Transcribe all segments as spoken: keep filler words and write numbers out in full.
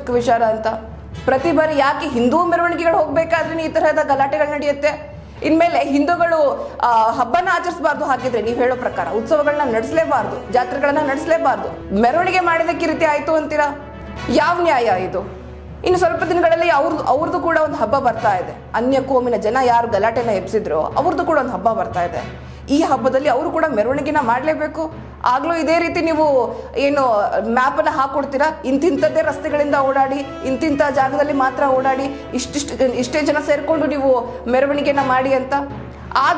ಚಿಕ್ಕ ವಿಚಾರ ಅಂತ. ಪ್ರತಿ ಬಾರಿ ಯಾಕೆ ಹಿಂದೂ ಮೆರವಣಿಗೆಗಳು ಹೋಗ್ಬೇಕಾದ್ರೆ ಈ ತರಹದ ಗಲಾಟೆಗಳು ನಡೆಯುತ್ತೆ? ಇನ್ಮೇಲೆ ಹಿಂದೂಗಳು ಆ ಹಬ್ಬನ ಆಚರಿಸಬಾರ್ದು, ಹಾಗಿದ್ರೆ ನೀವು ಹೇಳೋ ಪ್ರಕಾರ ಉತ್ಸವಗಳನ್ನ ನಡೆಸಲೇಬಾರ್ದು, ಜಾತ್ರೆಗಳನ್ನ ನಡೆಸಲೇಬಾರ್ದು, ಮೆರವಣಿಗೆ ಮಾಡಿದಕ್ಕೆ ಈ ರೀತಿ ಆಯ್ತು ಅಂತೀರಾ? ಯಾವ ನ್ಯಾಯ ಇದು? ಇನ್ನು ಸ್ವಲ್ಪ ದಿನಗಳಲ್ಲಿ ಅವ್ರದ್ದು ಅವ್ರದ್ದು ಕೂಡ ಒಂದು ಹಬ್ಬ ಬರ್ತಾ ಇದೆ. ಅನ್ಯ ಕೋಮಿನ ಜನ ಯಾರು ಗಲಾಟೆನ ಎಬ್ಸಿದ್ರು ಅವ್ರದ್ದು ಕೂಡ ಒಂದು ಹಬ್ಬ ಬರ್ತಾ ಇದೆ. ಈ ಹಬ್ಬದಲ್ಲಿ ಅವರು ಕೂಡ ಮೆರವಣಿಗೆನ ಮಾಡಲೇಬೇಕು. ಆಗ್ಲೂ ಇದೇ ರೀತಿ ನೀವು ಏನು ಮ್ಯಾಪನ್ನ ಹಾಕೊಡ್ತೀರಾ, ಇಂತಿಂಥದ್ದೇ ರಸ್ತೆಗಳಿಂದ ಓಡಾಡಿ, ಇಂತಿಂಥ ಜಾಗದಲ್ಲಿ ಮಾತ್ರ ಓಡಾಡಿ, ಇಷ್ಟಿಷ್ಟು ಇಷ್ಟೇ ಜನ ಸೇರಿಕೊಂಡು ನೀವು ಮೆರವಣಿಗೆನ ಮಾಡಿ ಅಂತ. ಆಗ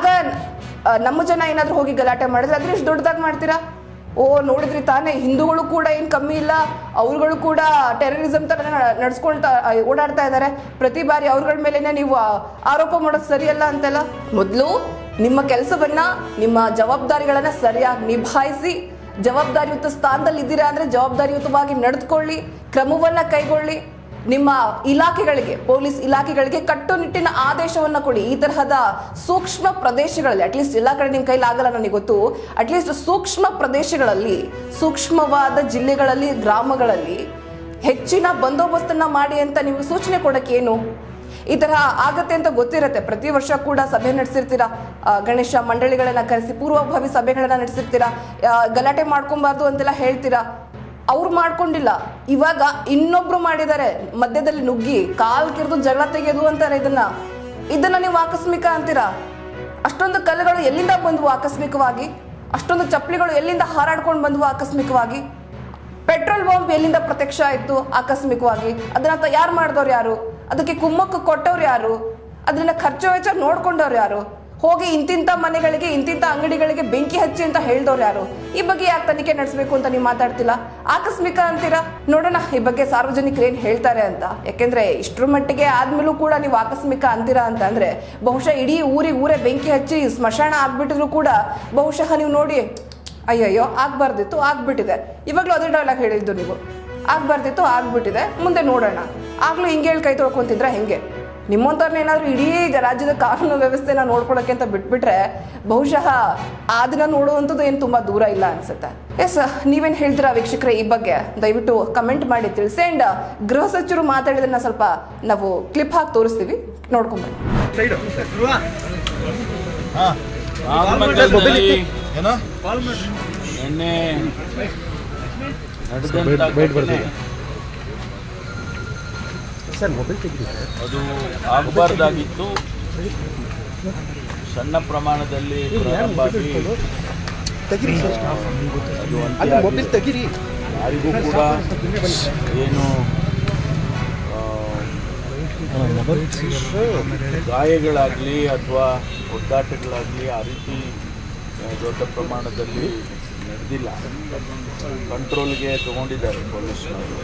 ನಮ್ಮ ಜನ ಏನಾದರೂ ಹೋಗಿ ಗಲಾಟೆ ಮಾಡಿದ್ರೆ ಅದ್ರ ಇಷ್ಟು ದೊಡ್ಡದಾಗಿ ಮಾಡ್ತೀರಾ? ಓ ನೋಡಿದ್ರಿ ತಾನೇ, ಹಿಂದೂಗಳು ಕೂಡ ಏನು ಕಮ್ಮಿ ಇಲ್ಲ, ಅವ್ರುಗಳು ಕೂಡ ಟೆರರಿಸಮ್ ತರ ನಡ್ಸ್ಕೊಳ್ತಾ ಓಡಾಡ್ತಾ ಇದ್ದಾರೆ, ಪ್ರತಿ ಬಾರಿ ಅವ್ರಗಳ ಮೇಲೆನೆ ನೀವು ಆರೋಪ ಮಾಡೋದು ಸರಿಯಲ್ಲ ಅಂತೆಲ್ಲ. ಮೊದಲು ನಿಮ್ಮ ಕೆಲಸವನ್ನ, ನಿಮ್ಮ ಜವಾಬ್ದಾರಿಗಳನ್ನ ಸರಿಯಾಗಿ ನಿಭಾಯಿಸಿ, ಜವಾಬ್ದಾರಿಯುತ ಸ್ಥಾನದಲ್ಲಿ ಇದ್ದೀರಾ ಅಂದ್ರೆ ಜವಾಬ್ದಾರಿಯುತವಾಗಿ ನಡೆದುಕೊಳ್ಳಿ, ಕ್ರಮವನ್ನ ಕೈಗೊಳ್ಳಿ. ನಿಮ್ಮ ಇಲಾಖೆಗಳಿಗೆ, ಪೊಲೀಸ್ ಇಲಾಖೆಗಳಿಗೆ ಕಟ್ಟುನಿಟ್ಟಿನ ಆದೇಶವನ್ನ ಕೊಡಿ. ಈ ತರಹದ ಸೂಕ್ಷ್ಮ ಪ್ರದೇಶಗಳಲ್ಲಿ, ಅಟ್ಲೀಸ್ಟ್ ಎಲ್ಲ ಕಡೆ ನಿಮ್ಮ ಕೈಲಿ ಆಗಲ್ಲ ನನಗೆ ಗೊತ್ತು, ಅಟ್ಲೀಸ್ಟ್ ಸೂಕ್ಷ್ಮ ಪ್ರದೇಶಗಳಲ್ಲಿ, ಸೂಕ್ಷ್ಮವಾದ ಜಿಲ್ಲೆಗಳಲ್ಲಿ, ಗ್ರಾಮಗಳಲ್ಲಿ ಹೆಚ್ಚಿನ ಬಂದೋಬಸ್ತನ್ನ ಮಾಡಿ ಅಂತ ನೀವು ಸೂಚನೆ ಕೊಡಕ್ಕೆ ಏನು? ಈ ತರಹ ಆಗತ್ತೆ ಅಂತ ಗೊತ್ತಿರತ್ತೆ. ಪ್ರತಿ ವರ್ಷ ಕೂಡ ಸಭೆ ನಡೆಸಿರ್ತೀರಾ, ಗಣೇಶ ಮಂಡಳಿಗಳನ್ನ ಕರೆಸಿ ಪೂರ್ವಭಾವಿ ಸಭೆಗಳನ್ನ ನಡೆಸಿರ್ತೀರಾ, ಗಲಾಟೆ ಮಾಡ್ಕೊಬಾರ್ದು ಅಂತೆಲ್ಲ ಹೇಳ್ತೀರಾ. ಅವ್ರು ಮಾಡ್ಕೊಂಡಿಲ್ಲ, ಇವಾಗ ಇನ್ನೊಬ್ರು ಮಾಡಿದ್ದಾರೆ, ಮಧ್ಯದಲ್ಲಿ ನುಗ್ಗಿ ಕಾಲ್ ಕಿರಿದು ಜಗಳ ತೆಗೆಯೋದು ಅಂತಾರೆ. ಇದನ್ನ ಇದನ್ನ ನೀವು ಆಕಸ್ಮಿಕ ಅಂತೀರಾ? ಅಷ್ಟೊಂದು ಕಲ್ಲುಗಳು ಎಲ್ಲಿಂದ ಬಂದ್ವು ಆಕಸ್ಮಿಕವಾಗಿ? ಅಷ್ಟೊಂದು ಚಪ್ಪಲಿಗಳು ಎಲ್ಲಿಂದ ಹಾರಾಡ್ಕೊಂಡು ಬಂದ್ವು ಆಕಸ್ಮಿಕವಾಗಿ? ಪೆಟ್ರೋಲ್ ಬಾಂಬ್ ಎಲ್ಲಿಂದ ಪ್ರತ್ಯಕ್ಷ ಆಯ್ತು ಆಕಸ್ಮಿಕವಾಗಿ? ಅದನ್ನ ತಯಾರು ಮಾಡಿದವ್ರು ಯಾರು? ಅದಕ್ಕೆ ಕುಮ್ಮಕ್ಕು ಕೊಟ್ಟವ್ರು ಯಾರು? ಅದನ್ನ ಖರ್ಚು ವೆಚ್ಚ ನೋಡ್ಕೊಂಡವ್ರು ಯಾರು? ಹೋಗಿ ಇಂತಿಂಥ ಮನೆಗಳಿಗೆ, ಇಂತಿಂಥ ಅಂಗಡಿಗಳಿಗೆ ಬೆಂಕಿ ಹಚ್ಚಿ ಅಂತ ಹೇಳಿದವ್ರು ಯಾರು? ಈ ಬಗ್ಗೆ ಯಾಕೆ ತನಿಖೆ ನಡೆಸಬೇಕು ಅಂತ ನೀವು ಮಾತಾಡ್ತಿಲ್ಲ? ಆಕಸ್ಮಿಕ ಅಂತೀರಾ? ನೋಡೋಣ ಈ ಬಗ್ಗೆ ಸಾರ್ವಜನಿಕರು ಏನ್ ಹೇಳ್ತಾರೆ ಅಂತ. ಯಾಕೆಂದ್ರೆ ಇಷ್ಟರ ಮಟ್ಟಿಗೆ ಆದ್ಮೇಲೂ ಕೂಡ ನೀವು ಆಕಸ್ಮಿಕ ಅಂತೀರಾ ಅಂತ ಅಂದ್ರೆ ಬಹುಶಃ ಇಡೀ ಊರಿಗೆ ಊರೇ ಬೆಂಕಿ ಹಚ್ಚಿ ಸ್ಮಶಾನ ಆಗ್ಬಿಟ್ಟಿದ್ರು ಕೂಡ ಬಹುಶಃ ನೀವು ನೋಡಿ ಅಯ್ಯಯ್ಯೋ ಆಗ್ಬಾರ್ದಿತ್ತು, ಆಗ್ಬಿಟ್ಟಿದೆ. ಇವಾಗ್ಲೂ ಅದೇ ಡೈಲಾಗ್ ಹೇಳಿದ್ದು ನೀವು, ಆಗ್ಬಾರ್ದಿತ್ತು ಆಗ್ಬಿಟ್ಟಿದೆ, ಮುಂದೆ ನೋಡೋಣ. ಆಗ್ಲೂ ಹಿಂಗೆ ಹೇಳಿ ಕೈ ತೊಳ್ಕೊಂತಿದ್ರ ಹೆಂಗೆ? ನಿಮ್ಮಂಥವ್ರನ್ನ ಏನಾದ್ರು ಇಡೀ ರಾಜ್ಯದ ಕಾನೂನು ವ್ಯವಸ್ಥೆನ ನೋಡ್ಕೊಳಕ್ಕೆ ಅಂತ ಬಿಟ್ಬಿಟ್ರೆ ಬಹುಶಃ ಆ ದಿನ ನೋಡುವಂಥದ್ದು ಏನು ತುಂಬಾ ದೂರ ಇಲ್ಲ ಅನ್ಸುತ್ತೆ. ಎಸ್, ನೀವೇನು ಹೇಳ್ತೀರಾ ವೀಕ್ಷಕರೇ ಈ ಬಗ್ಗೆ? ದಯವಿಟ್ಟು ಕಮೆಂಟ್ ಮಾಡಿ ತಿಳಿಸಿ. ಅಂಡ್ ಗೃಹ ಸಚಿವರು ಮಾತಾಡಿದನ್ನ ಸ್ವಲ್ಪ ನಾವು ಕ್ಲಿಪ್ ಹಾಕಿ ತೋರಿಸ್ತೀವಿ, ನೋಡ್ಕೊಂಡ್ಬನ್ನಿ. ಅದು ಆಗಬಾರ್ದಾಗಿತ್ತು. ಸಣ್ಣ ಪ್ರಮಾಣದಲ್ಲಿ ಪ್ರಾರಂಭ ಆಗಿ ಯಾರಿಗೂ ಕೂಡ ಏನು ಗಾಯಗಳಾಗಲಿ ಅಥವಾ ಒದ್ದಾಟಗಳಾಗಲಿ ಆ ರೀತಿ ದೊಡ್ಡ ಪ್ರಮಾಣದಲ್ಲಿ ನಡೆದಿಲ್ಲ. ಕಂಟ್ರೋಲ್ಗೆ ತಗೊಂಡಿದ್ದಾರೆ ಪೊಲೀಸ್ನವರು.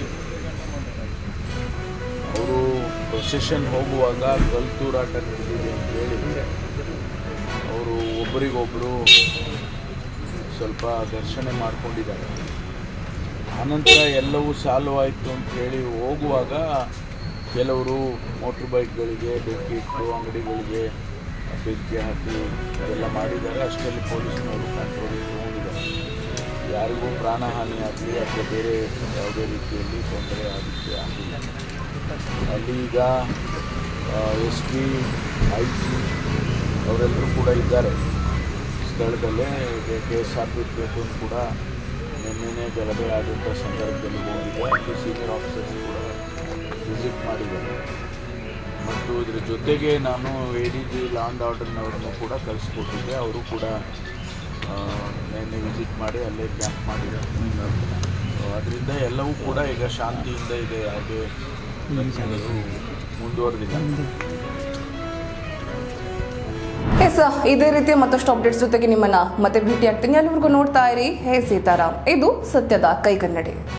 ಅವರು ಪ್ರೊಸೆಷನ್ ಹೋಗುವಾಗ ಗಲ್ತೂರಾಟ ನಡೆದಿದೆ ಅಂತೇಳಿ ಅವರು ಒಬ್ಬರಿಗೊಬ್ಬರು ಸ್ವಲ್ಪ ಘರ್ಷಣೆ ಮಾಡಿಕೊಂಡಿದ್ದಾರೆ. ಆನಂತರ ಎಲ್ಲವೂ ಸಾಲ್ವ್ ಆಯಿತು ಅಂತೇಳಿ ಹೋಗುವಾಗ ಕೆಲವರು ಮೋಟ್ರ್ ಬೈಕ್ಗಳಿಗೆ ಬೆಂಕಿ ಇಟ್ಟು ಅಂಗಡಿಗಳಿಗೆ ಬೆಂಕಿ ಹಾಕಿ ಅದೆಲ್ಲ ಮಾಡಿದ್ದಾರೆ. ಅಷ್ಟರಲ್ಲಿ ಪೊಲೀಸ್ನವರು ಕಂಟ್ರೋಲ್ ತಗೊಂಡಿದ್ದಾರೆ. ಯಾರಿಗೂ ಪ್ರಾಣಹಾನಿ ಆಗಲಿ ಅಥವಾ ಬೇರೆ ಯಾವುದೇ ರೀತಿಯಲ್ಲಿ ತೊಂದರೆ ಆಗಲಿಕ್ಕೆ ಆಗಿಲ್ಲ. ಅಲ್ಲಿ ಈಗ ಎಸ್ ಪಿ, ಐ ಜಿ ಅವರೆಲ್ಲರೂ ಕೂಡ ಇದ್ದಾರೆ ಸ್ಥಳದಲ್ಲೇ. K S R P platoon ಕೂಡ ನಿನ್ನೆ ಗಲಭೆ ಆದಂಥ ಸಂದರ್ಭದಲ್ಲಿ ಹೋಗಿದೆ. ಅಲ್ಲಿ ಸೀನಿಯರ್ ಆಫೀಸರ್ಸ್ ಕೂಡ ವಿಸಿಟ್ ಮಾಡಿದ್ದಾರೆ. ಮತ್ತು ಇದರ ಜೊತೆಗೆ ನಾನು A D G law and ಆರ್ಡರ್ನವ್ರನ್ನು ಕೂಡ ಕಳಿಸ್ಕೊಟ್ಟಿದ್ದೆ. ಅವರು ಕೂಡ ನಿನ್ನೆ ವಿಸಿಟ್ ಮಾಡಿ ಅಲ್ಲೇ ಕ್ಯಾಂಪ್ ಮಾಡಿದ್ದಾರೆ. ಅದರಿಂದ ಎಲ್ಲವೂ ಕೂಡ ಈಗ ಶಾಂತಿಯಿಂದ ಇದೆ, ಯಾವುದೇ ಮುಂದುವರೆದಿಲ್ಲ. ಎಸ್, ಇದೇ ರೀತಿಯ ಮತ್ತಷ್ಟು ಅಪ್ಡೇಟ್ಸ್ ಜೊತೆಗೆ ನಿಮ್ಮನ್ನ ಮತ್ತೆ ಭೇಟಿ ಆಗ್ತೀನಿ. ಅಲ್ಲಿವರೆಗೂ ನೋಡ್ತಾ ಇರಿ ಹೇ ಸೀತಾರಾಮ್, ಇದು ಸತ್ಯದ ಕೈಗನ್ನಡಿ.